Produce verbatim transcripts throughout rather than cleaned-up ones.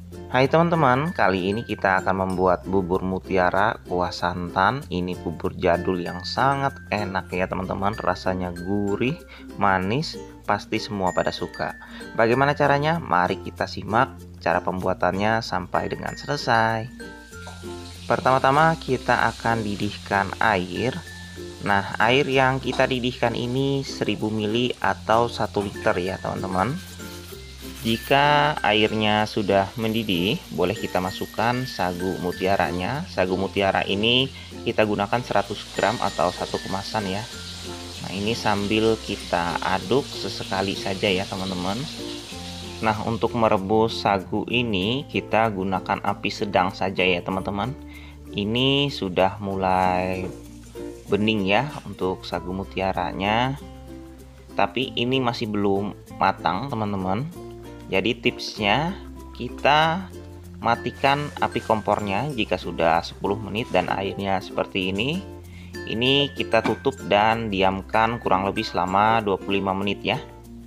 Hai teman-teman, kali ini kita akan membuat bubur mutiara kuah santan. Ini bubur jadul yang sangat enak ya teman-teman. Rasanya gurih, manis, pasti semua pada suka. Bagaimana caranya? Mari kita simak cara pembuatannya sampai dengan selesai. Pertama-tama kita akan didihkan air. Nah, air yang kita didihkan ini seribu mililiter atau satu liter ya teman-teman. Jika airnya sudah mendidih, boleh kita masukkan sagu mutiaranya. Sagu mutiara ini kita gunakan seratus gram atau satu kemasan ya. Nah, ini sambil kita aduk sesekali saja ya teman-teman. Nah, untuk merebus sagu ini kita gunakan api sedang saja ya teman-teman. Ini sudah mulai bening ya untuk sagu mutiaranya. Tapi ini masih belum matang teman-teman. Jadi tipsnya, kita matikan api kompornya jika sudah sepuluh menit dan airnya seperti ini. Ini kita tutup dan diamkan kurang lebih selama dua puluh lima menit ya.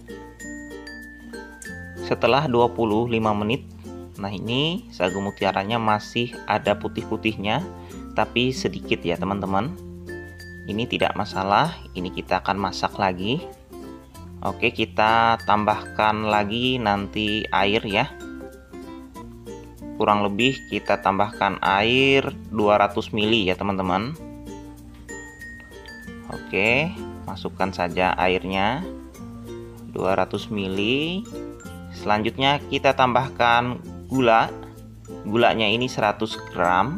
Setelah dua puluh lima menit, nah ini sagu mutiaranya masih ada putih-putihnya, tapi sedikit ya teman-teman. Ini tidak masalah, ini kita akan masak lagi. Oke, kita tambahkan lagi nanti air ya. Kurang lebih kita tambahkan air dua ratus mililiter ya teman-teman. Oke, masukkan saja airnya dua ratus mililiter. Selanjutnya kita tambahkan gula. Gulanya ini seratus gram.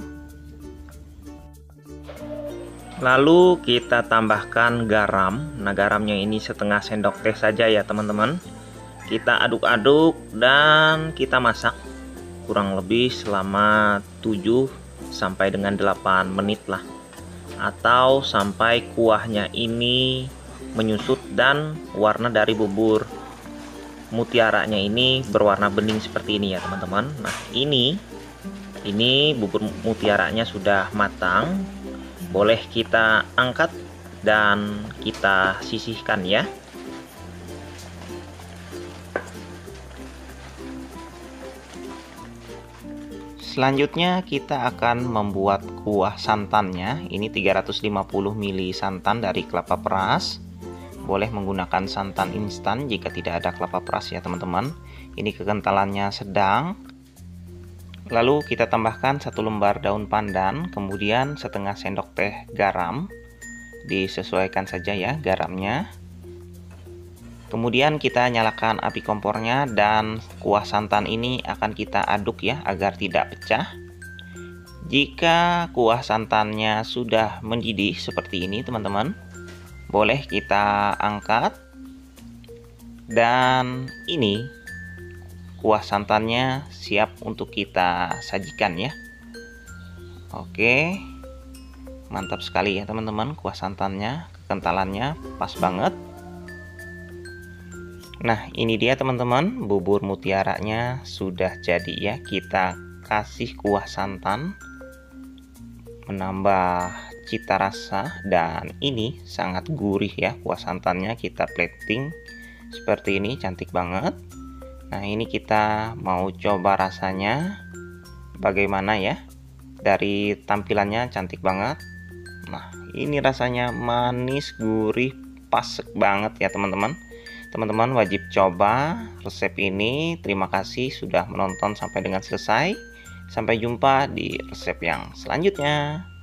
Lalu kita tambahkan garam. Nah, garamnya ini setengah sendok teh saja ya teman-teman. Kita aduk-aduk dan kita masak kurang lebih selama tujuh sampai dengan delapan menit lah. Atau sampai kuahnya ini menyusut dan warna dari bubur mutiaranya ini berwarna bening seperti ini ya teman-teman. Nah, ini ini bubur mutiaranya sudah matang. Boleh kita angkat dan kita sisihkan ya. Selanjutnya kita akan membuat kuah santannya. Ini tiga ratus lima puluh mililiter santan dari kelapa peras. Boleh menggunakan santan instan jika tidak ada kelapa peras ya teman-teman. Ini kekentalannya sedang. Lalu kita tambahkan satu lembar daun pandan, kemudian setengah sendok teh garam. Disesuaikan saja ya garamnya. Kemudian kita nyalakan api kompornya dan kuah santan ini akan kita aduk ya agar tidak pecah. Jika kuah santannya sudah mendidih seperti ini teman-teman, boleh kita angkat. Dan ini kuah santannya siap untuk kita sajikan ya. Oke, mantap sekali ya teman-teman, kuah santannya, kekentalannya pas banget. Nah, ini dia teman-teman, bubur mutiaranya sudah jadi ya. Kita kasih kuah santan menambah cita rasa dan ini sangat gurih ya kuah santannya. Kita plating seperti ini, cantik banget. Nah, ini kita mau coba rasanya bagaimana ya. Dari tampilannya cantik banget. Nah, ini rasanya manis, gurih, pas banget ya teman-teman. Teman-teman wajib coba resep ini. Terima kasih sudah menonton sampai dengan selesai. Sampai jumpa di resep yang selanjutnya.